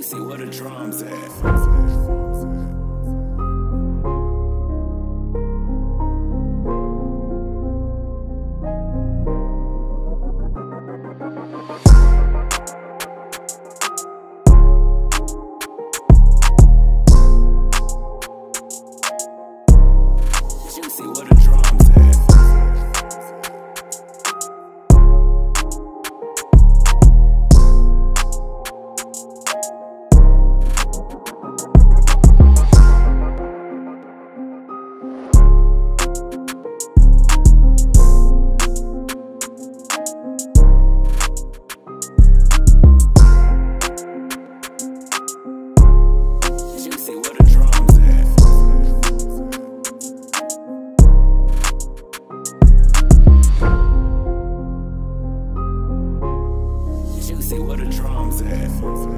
Juicy, where the drums at? Juicy, where the drums at? Juicy, where the drums at? Juicy, where the drums at?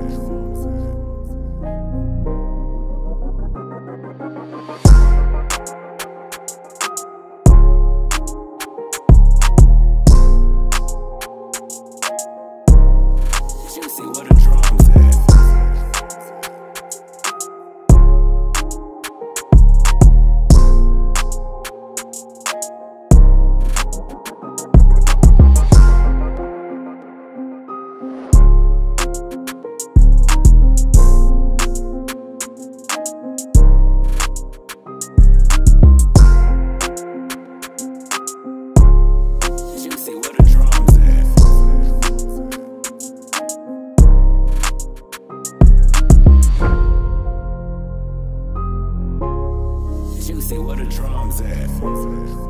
Juicy, where the drums at? Juicy, where the drums at? Juicy, where the drums at?